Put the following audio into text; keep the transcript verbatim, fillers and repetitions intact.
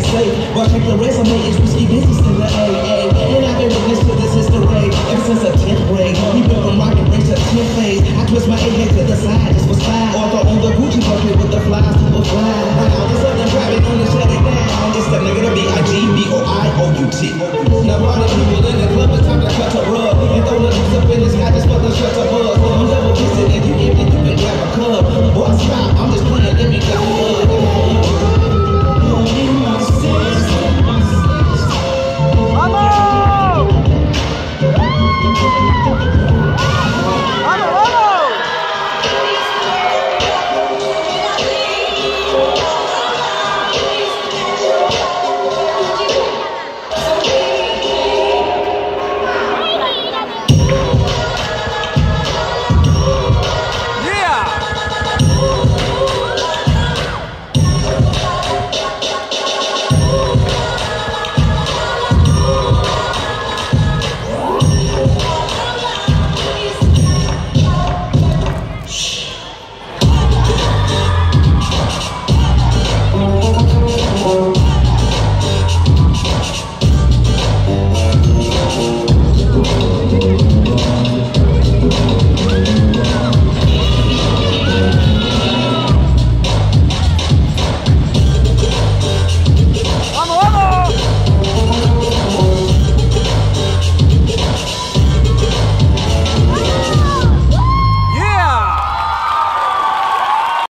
safe. But check the resume, it's risky business in the A A. And I've been witness to this history ever since the tenth grade. We built from rock and race to tenth phase. I twist my A head to the side just for style. Author on the Gucci bucket with the flies super fly. Now there's something private on the shut it down. It's the nigga to B I G B O I O U T. Now all the people in the club, it's time to cut a rug. And throw the juice up in the sky just for the shut a buzz. I'm double kissing if you give it, you can grab a club. Boy, stop, I'm just